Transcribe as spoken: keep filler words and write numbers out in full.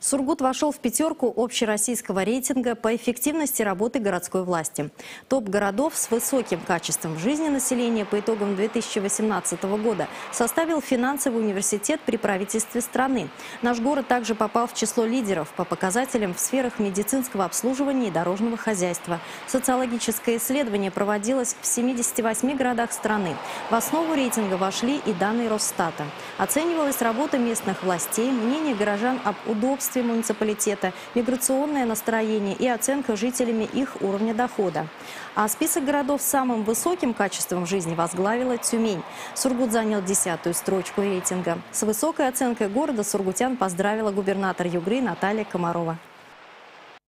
Сургут вошел в пятерку общероссийского рейтинга по эффективности работы городской власти. Топ городов с высоким качеством жизни населения по итогам две тысячи восемнадцатого года составил финансовый университет при правительстве страны. Наш город также попал в число лидеров по показателям в сферах медицинского обслуживания и дорожного хозяйства. Социологическое исследование проводилось в семидесяти восьми городах страны. В основу рейтинга вошли и данные Росстата. Оценивалась работа местных властей, мнение горожан об удобстве муниципалитета, миграционное настроение и оценка жителями их уровня дохода. А список городов с самым высоким качеством жизни возглавила Тюмень. Сургут занял десятую строчку рейтинга. С высокой оценкой города сургутян поздравила губернатор Югры Наталья Комарова.